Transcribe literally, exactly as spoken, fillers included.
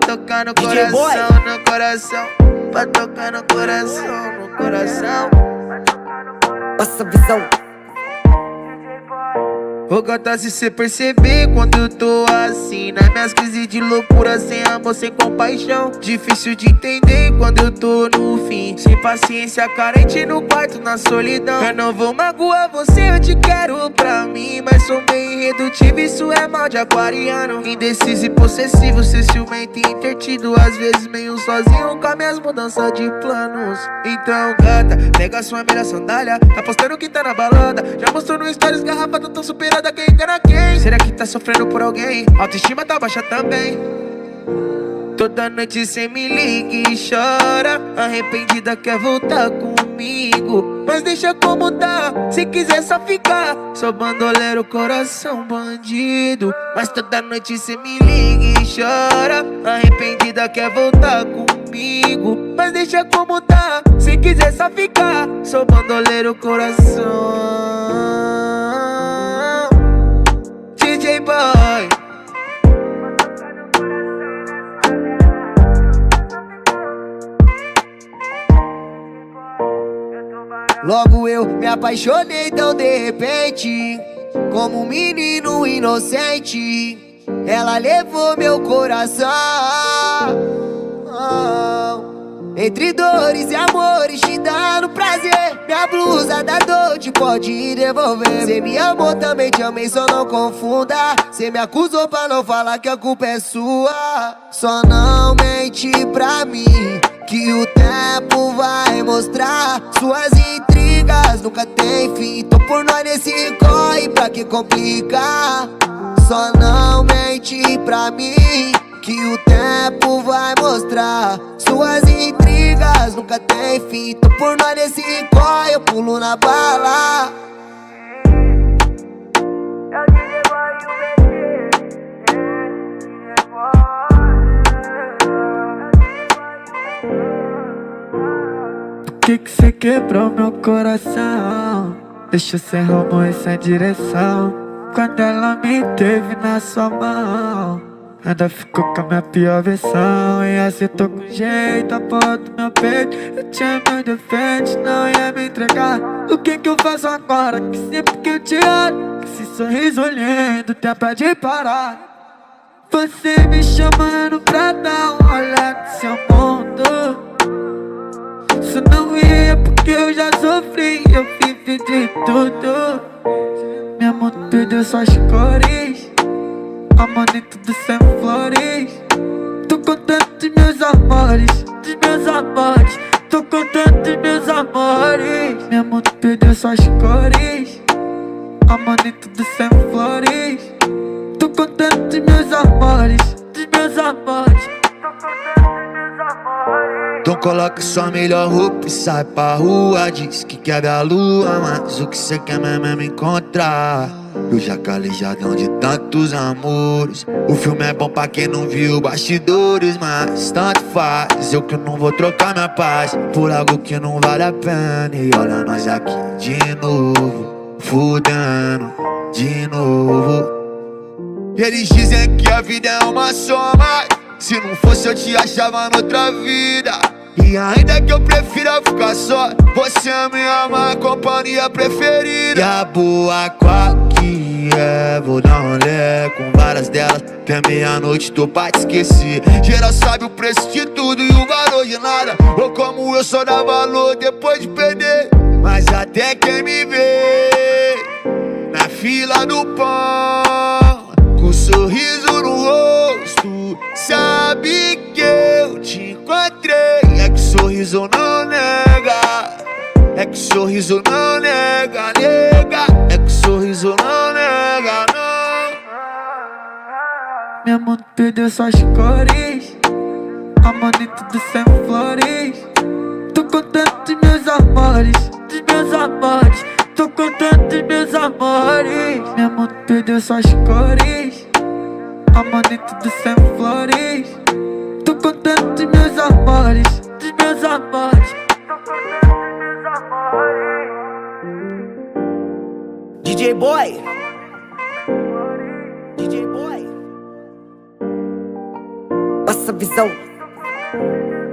tocar no coração, no coração. Pra tocar no coração, no coração. Nossa visão. Ô gata, se cê perceber quando eu tô assim, nas minhas crises de loucura, sem amor, sem compaixão. Difícil de entender quando eu tô no fim, sem paciência, carente no quarto, na solidão. Eu não vou magoar você, eu te quero pra mim, mas sou meio irredutível, isso é mal de aquariano. Indeciso e possessivo, ser ciumento e intertido, às vezes meio sozinho com as minhas mudanças de planos. Então gata, pega sua melhor sandália, tá postando que tá na balada, já mostrou no stories garrafa, tão superada. Quem engana quem? Será que tá sofrendo por alguém? Autoestima tá baixa também. Toda noite cê me liga e chora, arrependida quer voltar comigo, mas deixa como tá, se quiser só ficar. Sou bandoleiro, coração bandido. Mas toda noite cê me liga e chora, arrependida quer voltar comigo, mas deixa como tá, se quiser só ficar. Sou bandoleiro, coração D J Boy. Logo eu me apaixonei tão de repente, como um menino inocente. Ela levou meu coração. Entre dores e amores te dando prazer, minha blusa da dor te pode devolver. Cê me amou, também te amei, só não confunda. Cê me acusou pra não falar que a culpa é sua. Só não mente pra mim, que o tempo vai mostrar. Suas intrigas nunca tem fim, tô por nós nesse corre, pra que complicar? Só não mente pra mim, que o tempo vai mostrar. Suas intrigas nunca tem fim, tô por nós nesse corre, eu pulo na bala. Por que que cê quebrou meu coração? Deixa cê rumou e sem direção. Quando ela me teve na sua mão, ainda ficou com a minha pior versão. E acertou com jeito a porra do meu peito. Eu tinha meus defeitos, não ia me entregar. O que que eu faço agora? Que sempre que eu te olho, que esse sorriso lindo, tempo é de parar. Você me chamando pra dar uma olhada no seu mundo. Isso não ia porque eu já sofri, eu vivi de tudo. Minha mão perdeu suas cores, amor em tudo sem flores. Tô contando dos meus amores, dos meus amores. Tô contando dos meus amores. Minha mão perdeu suas cores, amor em tudo sem flores. Tô contando dos meus amores, dos meus amores. Então coloca sua melhor roupa e sai pra rua. Diz que quer ver a lua, mas o que cê quer mesmo é me encontrar. Eu já calejadão de tantos amores. O filme é bom pra quem não viu bastidores, mas tanto faz. Eu que não vou trocar minha paz por algo que não vale a pena. E olha nós aqui de novo, fudendo de novo. E eles dizem que a vida é uma soma. Se não fosse eu te achava noutra vida. E ainda que eu prefira ficar só, você é minha má companhia preferida. E a boa qual que é? Vou dar um rolê com várias delas, até meia-noite tô pra te esquecer. Geral sabe o preço de tudo e o valor de nada, ou como eu só dá valor depois de perder. Mas até quem me vê na fila do pão, com um sorriso no rosto, sabe que eu te encontrei. É que sorriso não nega, é que sorriso não nega, nega. É que sorriso não nega, não. Minha mão perdeu suas cores, amor em tudo sem flores. Tô contando dos meus amores, dos meus amores. Tô contando dos meus amores. Minha mão perdeu suas cores, amor em tudo sem flores. Tô contando dos meus amores, dos meus amores. D J Boy, D J Boy. Nossa nossa visão.